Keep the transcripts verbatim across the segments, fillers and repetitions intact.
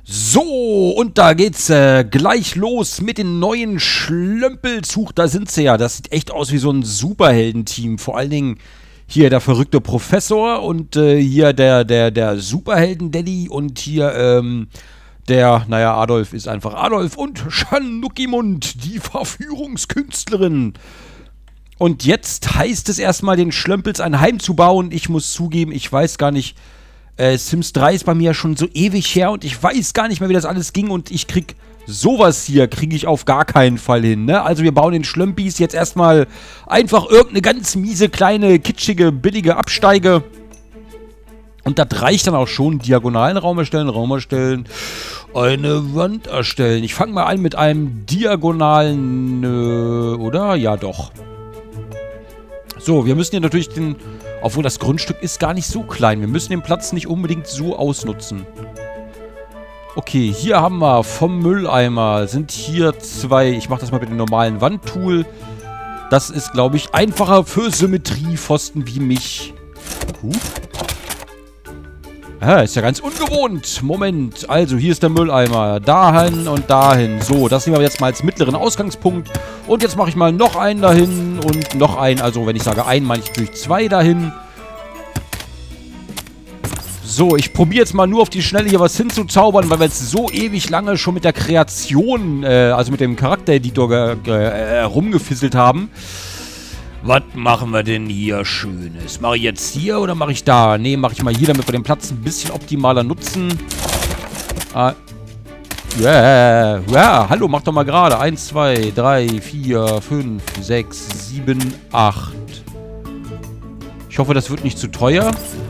So, und da geht's äh, gleich los mit den neuen Schlömpels. Huch, da sind sie ja. Das sieht echt aus wie so ein Superheldenteam. Vor allen Dingen hier der verrückte Professor und äh, hier der, der, der Superhelden-Daddy und hier, ähm, der, naja, Adolf ist einfach Adolf und Schanuckimund, die Verführungskünstlerin. Und jetzt heißt es erstmal, den Schlömpels ein Heim zu bauen. Ich muss zugeben, ich weiß gar nicht, äh, Sims drei ist bei mir ja schon so ewig her und ich weiß gar nicht mehr, wie das alles ging und ich krieg sowas hier, kriege ich auf gar keinen Fall hin, ne? Also wir bauen den Schlömpis jetzt erstmal einfach irgendeine ganz miese, kleine, kitschige, billige Absteige. Und das reicht dann auch schon. Diagonalen Raum erstellen, Raum erstellen, eine Wand erstellen. Ich fange mal an mit einem diagonalen, äh, oder? Ja, doch. So, wir müssen hier natürlich den, obwohl das Grundstück ist gar nicht so klein. Wir müssen den Platz nicht unbedingt so ausnutzen. Okay, hier haben wir vom Mülleimer, sind hier zwei, ich mache das mal mit dem normalen Wandtool. Das ist, glaube ich, einfacher für Symmetriepfosten wie mich. Huh. Ah, ist ja ganz ungewohnt. Moment, also hier ist der Mülleimer. Dahin und dahin. So, das nehmen wir jetzt mal als mittleren Ausgangspunkt. Und jetzt mache ich mal noch einen dahin und noch einen. Also wenn ich sage einen, meine ich natürlich zwei dahin. So, ich probiere jetzt mal nur auf die Schnelle hier was hinzuzaubern, weil wir jetzt so ewig lange schon mit der Kreation, äh, also mit dem Charaktereditor äh, rumgefisselt haben. Was machen wir denn hier Schönes? Mache ich jetzt hier oder mache ich da? Ne, mache ich mal hier, damit wir den Platz ein bisschen optimaler nutzen. Ah. Yeah. Ja, hallo, mach doch mal gerade. eins, zwei, drei, vier, fünf, sechs, sieben, acht. Ich hoffe, das wird nicht zu teuer.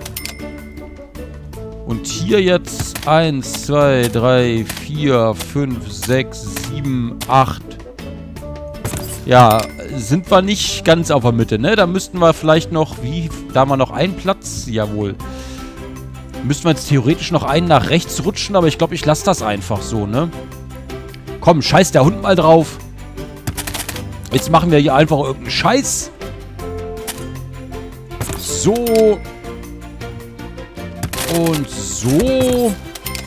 Und hier jetzt eins, zwei, drei, vier, fünf, sechs, sieben, acht. Ja, sind wir nicht ganz auf der Mitte, ne? Da müssten wir vielleicht noch, wie, da haben wir noch einen Platz? Jawohl. Müssten wir jetzt theoretisch noch einen nach rechts rutschen, aber ich glaube, ich lasse das einfach so, ne? Komm, scheiß der Hund mal drauf. Jetzt machen wir hier einfach irgendeinen Scheiß. So. Und so.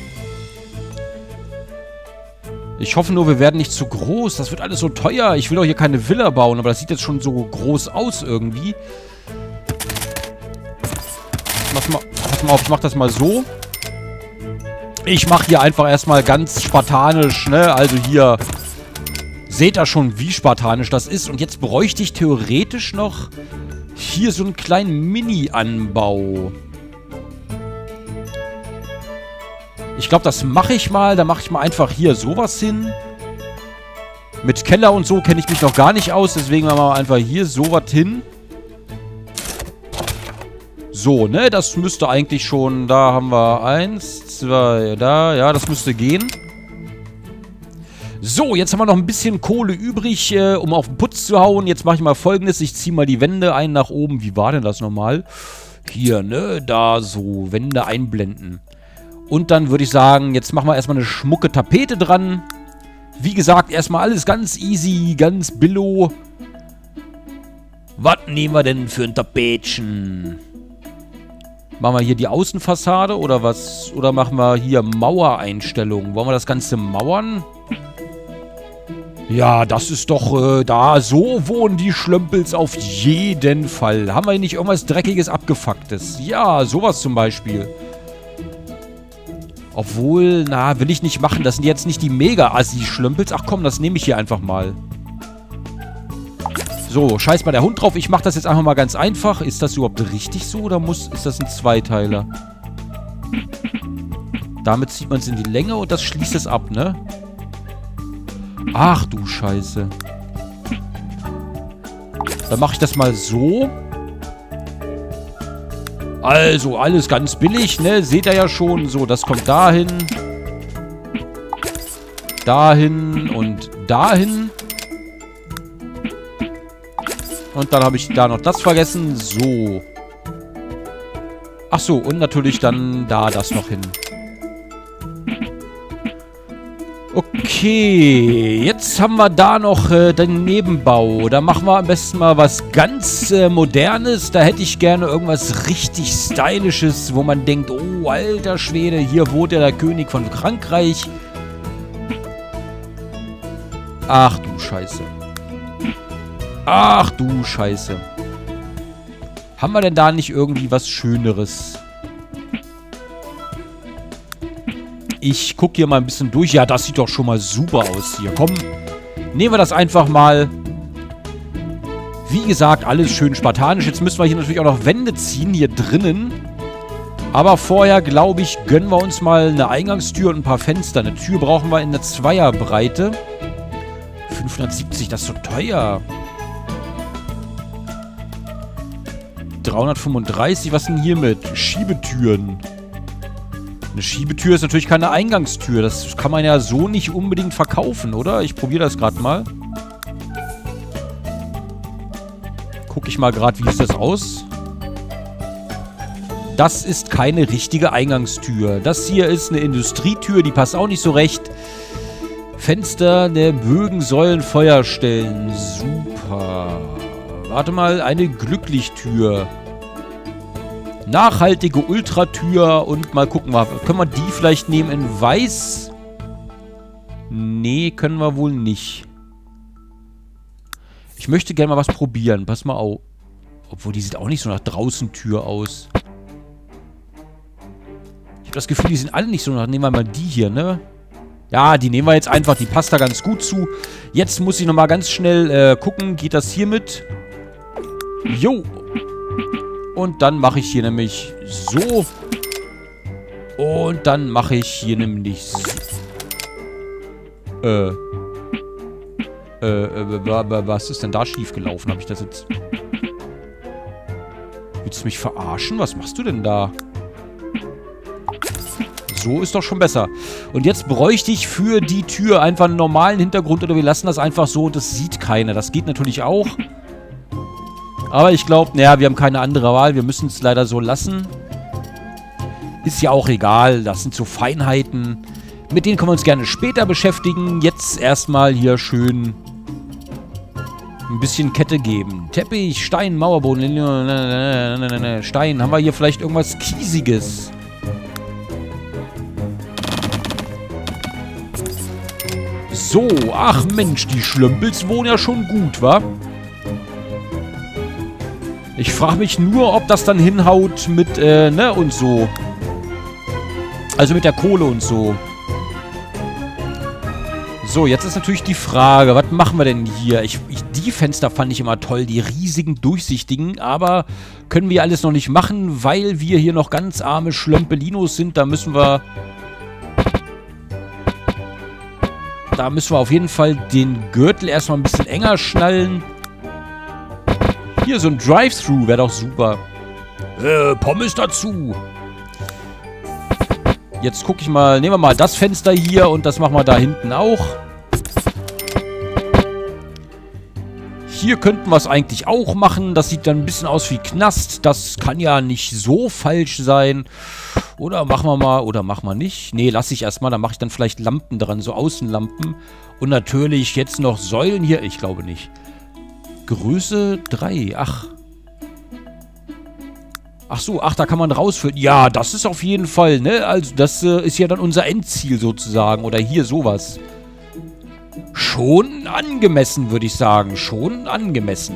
Ich hoffe nur, wir werden nicht zu groß. Das wird alles so teuer. Ich will doch hier keine Villa bauen, aber das sieht jetzt schon so groß aus irgendwie. Pass mal, pass mal auf, ich mach das mal so. Ich mache hier einfach erstmal ganz spartanisch, ne? Also hier seht ihr schon, wie spartanisch das ist. Und jetzt bräuchte ich theoretisch noch hier so einen kleinen Mini-Anbau. Ich glaube, das mache ich mal. Da mache ich mal einfach hier sowas hin. Mit Keller und so kenne ich mich noch gar nicht aus. Deswegen machen wir einfach hier sowas hin. So, ne? Das müsste eigentlich schon... Da haben wir eins, zwei, da. Ja, das müsste gehen. So, jetzt haben wir noch ein bisschen Kohle übrig, äh, um auf den Putz zu hauen. Jetzt mache ich mal Folgendes. Ich ziehe mal die Wände ein nach oben. Wie war denn das nochmal? Hier, ne? Da so. Wände einblenden. Und dann würde ich sagen, jetzt machen wir erstmal eine schmucke Tapete dran. Wie gesagt, erstmal alles ganz easy, ganz billo. Was nehmen wir denn für ein Tapetchen? Machen wir hier die Außenfassade oder was? Oder machen wir hier Mauereinstellungen? Wollen wir das Ganze mauern? Ja, das ist doch äh, da. So wohnen die Schlömpels auf jeden Fall. Haben wir nicht irgendwas Dreckiges, Abgefucktes? Ja, sowas zum Beispiel. Obwohl, na, will ich nicht machen. Das sind jetzt nicht die Mega-Assi-Schlömpels. Ach komm, das nehme ich hier einfach mal. So, scheiß mal der Hund drauf. Ich mache das jetzt einfach mal ganz einfach. Ist das überhaupt richtig so oder muss, ist das ein Zweiteiler? Damit zieht man es in die Länge und das schließt es ab, ne? Ach du Scheiße. Dann mache ich das mal so. Also, alles ganz billig, ne? Seht ihr ja schon. So, das kommt dahin. Dahin und dahin. Und dann habe ich da noch das vergessen. So. Ach so, und natürlich dann da das noch hin. Okay. Okay, jetzt haben wir da noch äh, den Nebenbau. Da machen wir am besten mal was ganz äh, Modernes. Da hätte ich gerne irgendwas richtig Stylisches, wo man denkt, oh, alter Schwede, hier wohnt ja der König von Frankreich. Ach du Scheiße. Ach du Scheiße. Haben wir denn da nicht irgendwie was Schöneres? Ich gucke hier mal ein bisschen durch. Ja, das sieht doch schon mal super aus hier. Komm, nehmen wir das einfach mal. Wie gesagt, alles schön spartanisch. Jetzt müssen wir hier natürlich auch noch Wände ziehen, hier drinnen. Aber vorher, glaube ich, gönnen wir uns mal eine Eingangstür und ein paar Fenster. Eine Tür brauchen wir in der Zweierbreite. fünfhundertsiebzig, das ist so teuer. dreihundertfünfunddreißig, was denn hier mit? Schiebetüren. Eine Schiebetür ist natürlich keine Eingangstür. Das kann man ja so nicht unbedingt verkaufen, oder? Ich probiere das gerade mal. Gucke ich mal gerade, wie ist das aus? Das ist keine richtige Eingangstür. Das hier ist eine Industrietür, die passt auch nicht so recht. Fenster, ne, Bögen, Säulen, Feuerstellen. Super. Warte mal, eine Glücklichtür. Nachhaltige Ultratür und mal gucken, können wir die vielleicht nehmen in weiß? Nee, können wir wohl nicht. Ich möchte gerne mal was probieren. Pass mal auf. Obwohl, die sieht auch nicht so nach draußen Tür aus. Ich habe das Gefühl, die sind alle nicht so nach... Nehmen wir mal die hier, ne? Ja, die nehmen wir jetzt einfach. Die passt da ganz gut zu. Jetzt muss ich nochmal ganz schnell äh, gucken. Geht das hier mit? Jo. Und dann mache ich hier nämlich so. Und dann mache ich hier nämlich so. Äh. Äh, äh, was ist denn da schiefgelaufen? Habe ich das jetzt... Willst du mich verarschen? Was machst du denn da? So ist doch schon besser. Und jetzt bräuchte ich für die Tür einfach einen normalen Hintergrund oder wir lassen das einfach so und das sieht keiner. Das geht natürlich auch. Aber ich glaube, naja, wir haben keine andere Wahl. Wir müssen es leider so lassen. Ist ja auch egal. Das sind so Feinheiten. Mit denen können wir uns gerne später beschäftigen. Jetzt erstmal hier schön ein bisschen Kette geben. Teppich, Stein, Mauerboden. Stein. Haben wir hier vielleicht irgendwas Kiesiges? So. Ach Mensch, die Schlömpels wohnen ja schon gut, wa? Ich frage mich nur, ob das dann hinhaut mit, äh, ne, und so. Also mit der Kohle und so. So, jetzt ist natürlich die Frage, was machen wir denn hier? Ich, ich, die Fenster fand ich immer toll, die riesigen, durchsichtigen, aber können wir alles noch nicht machen, weil wir hier noch ganz arme Schlömpelinos sind. Da müssen wir... Da müssen wir auf jeden Fall den Gürtel erstmal ein bisschen enger schnallen. Hier, so ein Drive-Thru wäre doch super. Äh, Pommes dazu. Jetzt gucke ich mal, nehmen wir mal das Fenster hier und das machen wir da hinten auch. Hier könnten wir es eigentlich auch machen. Das sieht dann ein bisschen aus wie Knast. Das kann ja nicht so falsch sein. Oder machen wir mal, oder machen wir nicht. Nee, lasse ich erstmal. Da mache ich dann vielleicht Lampen dran, so Außenlampen. Und natürlich jetzt noch Säulen hier. Ich glaube nicht. Größe drei. Ach. Ach so, ach, da kann man rausfüllen. Ja, das ist auf jeden Fall, ne? Also, das äh, ist ja dann unser Endziel sozusagen. Oder hier sowas. Schon angemessen, würde ich sagen. Schon angemessen.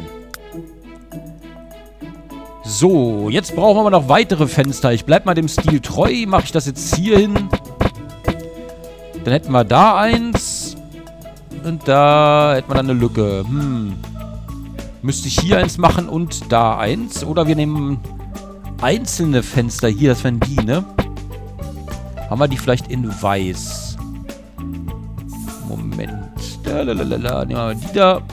So, jetzt brauchen wir noch weitere Fenster. Ich bleib mal dem Stil treu. Mache ich das jetzt hier hin. Dann hätten wir da eins. Und da hätten wir dann eine Lücke. Hm. Müsste ich hier eins machen und da eins. Oder wir nehmen einzelne Fenster hier. Das wären die, ne? Haben wir die vielleicht in weiß? Moment. Lalalala. Nehmen wir mal die da.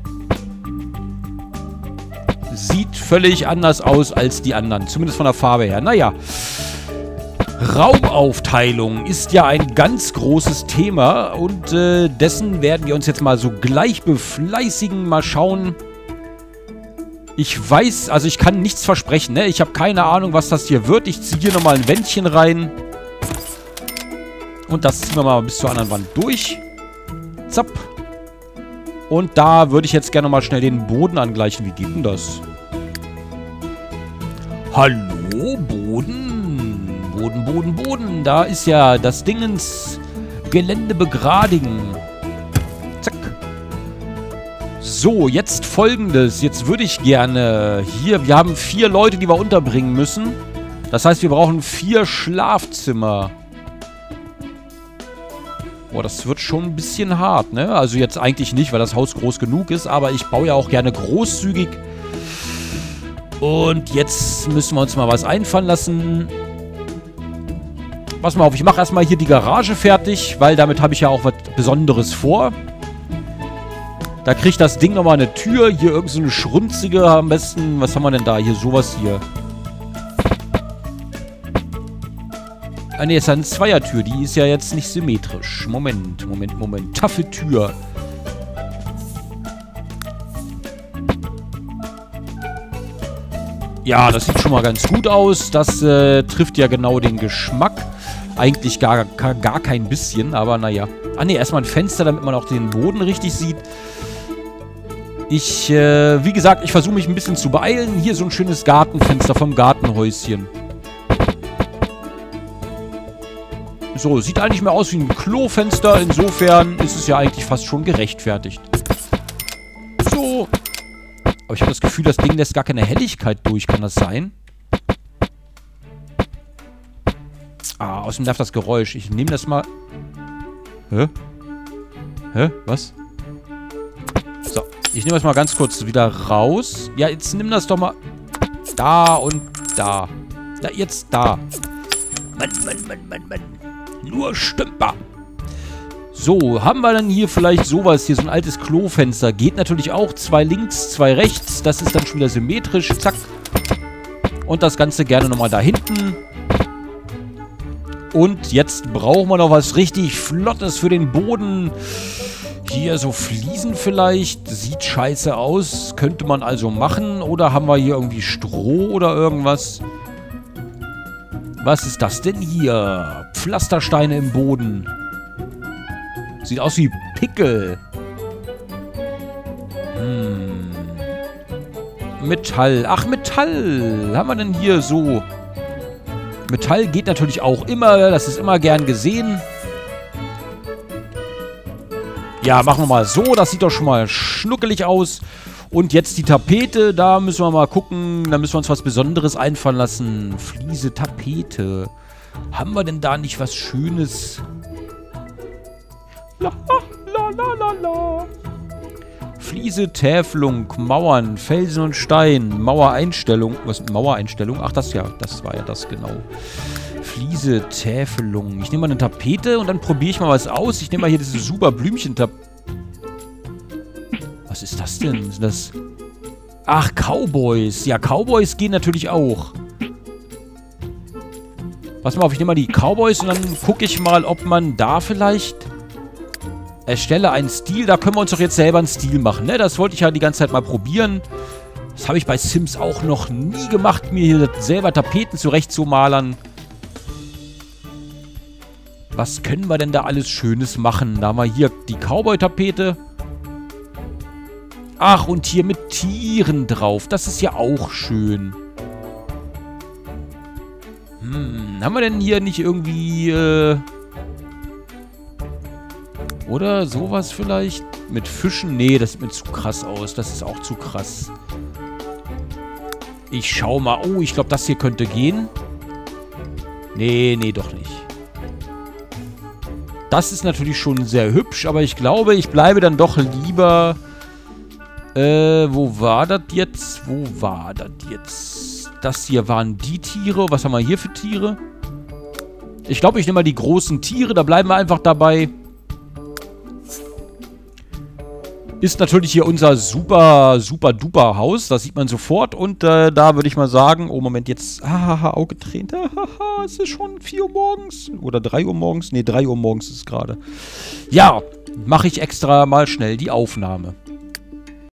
Sieht völlig anders aus als die anderen. Zumindest von der Farbe her. Naja. Raumaufteilung ist ja ein ganz großes Thema. Und äh, dessen werden wir uns jetzt mal so gleich befleißigen. Mal schauen. Ich weiß, also ich kann nichts versprechen, ne? Ich habe keine Ahnung, was das hier wird. Ich ziehe hier nochmal ein Wändchen rein. Und das ziehen wir mal bis zur anderen Wand durch. Zapp. Und da würde ich jetzt gerne mal schnell den Boden angleichen. Wie geht denn das? Hallo, Boden. Boden, Boden, Boden. Da ist ja das Dingens Gelände begradigen. Zack. So, jetzt Folgendes. Jetzt würde ich gerne hier... Wir haben vier Leute, die wir unterbringen müssen. Das heißt, wir brauchen vier Schlafzimmer. Boah, das wird schon ein bisschen hart, ne? Also jetzt eigentlich nicht, weil das Haus groß genug ist, aber ich baue ja auch gerne großzügig. Und jetzt müssen wir uns mal was einfallen lassen. Pass mal auf, ich mache erstmal hier die Garage fertig, weil damit habe ich ja auch was Besonderes vor. Da kriegt das Ding nochmal eine Tür. Hier irgend so eine schrunzige am besten. Was haben wir denn da? Hier sowas hier. Ah ne, ist ja eine Zweiertür. Die ist ja jetzt nicht symmetrisch. Moment, Moment, Moment. Taffe Tür. Ja, das sieht schon mal ganz gut aus. Das äh, trifft ja genau den Geschmack. Eigentlich gar, gar, gar kein bisschen, aber naja. Ah ne, erstmal ein Fenster, damit man auch den Boden richtig sieht. Ich, äh, wie gesagt, ich versuche mich ein bisschen zu beeilen. Hier so ein schönes Gartenfenster vom Gartenhäuschen. So, sieht eigentlich mehr aus wie ein Klofenster. Insofern ist es ja eigentlich fast schon gerechtfertigt. So. Aber ich habe das Gefühl, das Ding lässt gar keine Helligkeit durch. Kann das sein? Ah, außerdem darf das Geräusch. Ich nehme das mal... Hä? Hä? Was? So, ich nehme das mal ganz kurz wieder raus. Ja, jetzt nimm das doch mal... Da und da. Da, jetzt da. Mann, Mann, Mann, Mann, Mann. Nur Stümper. So, haben wir dann hier vielleicht sowas? Hier so ein altes Klofenster. Geht natürlich auch. Zwei links, zwei rechts. Das ist dann schon wieder symmetrisch. Zack. Und das Ganze gerne nochmal da hinten. Und jetzt brauchen wir noch was richtig Flottes für den Boden. Hier so Fliesen vielleicht. Sieht scheiße aus. Könnte man also machen. Oder haben wir hier irgendwie Stroh oder irgendwas? Was ist das denn hier? Pflastersteine im Boden. Sieht aus wie Pickel. Hm. Metall. Ach, Metall. Haben wir denn hier so... Metall geht natürlich auch immer. Das ist immer gern gesehen. Ja, machen wir mal so. Das sieht doch schon mal schnuckelig aus. Und jetzt die Tapete. Da müssen wir mal gucken. Da müssen wir uns was Besonderes einfallen lassen. Fliese, Tapete. Haben wir denn da nicht was Schönes? La, la, la, la, la. Fliese, Täfelung, Mauern, Felsen und Stein, Mauereinstellung. Was ist Mauereinstellung? Ach, das ja, das war ja das, genau. Fliese, Täfelung. Ich nehme mal eine Tapete und dann probiere ich mal was aus. Ich nehme mal hier diese super Blümchen-Tapete. Was ist das denn? Sind das... Ach, Cowboys. Ja, Cowboys gehen natürlich auch. Pass mal auf, ich nehme mal die Cowboys und dann gucke ich mal, ob man da vielleicht... Erstelle einen Stil. Da können wir uns doch jetzt selber einen Stil machen, ne? Das wollte ich ja die ganze Zeit mal probieren. Das habe ich bei Sims auch noch nie gemacht, mir hier selber Tapeten zurechtzumalern. Was können wir denn da alles Schönes machen? Da haben wir hier die Cowboy-Tapete. Ach, und hier mit Tieren drauf. Das ist ja auch schön. Hm, haben wir denn hier nicht irgendwie, äh... Oder sowas vielleicht? Mit Fischen? Nee, das sieht mir zu krass aus. Das ist auch zu krass. Ich schau mal. Oh, ich glaube, das hier könnte gehen. Nee, nee, doch nicht. Das ist natürlich schon sehr hübsch, aber ich glaube, ich bleibe dann doch lieber... Äh, wo war das jetzt? Wo war das jetzt? Das hier waren die Tiere. Was haben wir hier für Tiere? Ich glaube, ich nehme mal die großen Tiere. Da bleiben wir einfach dabei. Ist natürlich hier unser super, super duper Haus. Das sieht man sofort. Und äh, da würde ich mal sagen, oh Moment, jetzt, hahaha, Auge tränt. Hahaha, es ist schon vier Uhr morgens. Oder drei Uhr morgens. Ne, drei Uhr morgens ist es gerade. Ja, mache ich extra mal schnell die Aufnahme.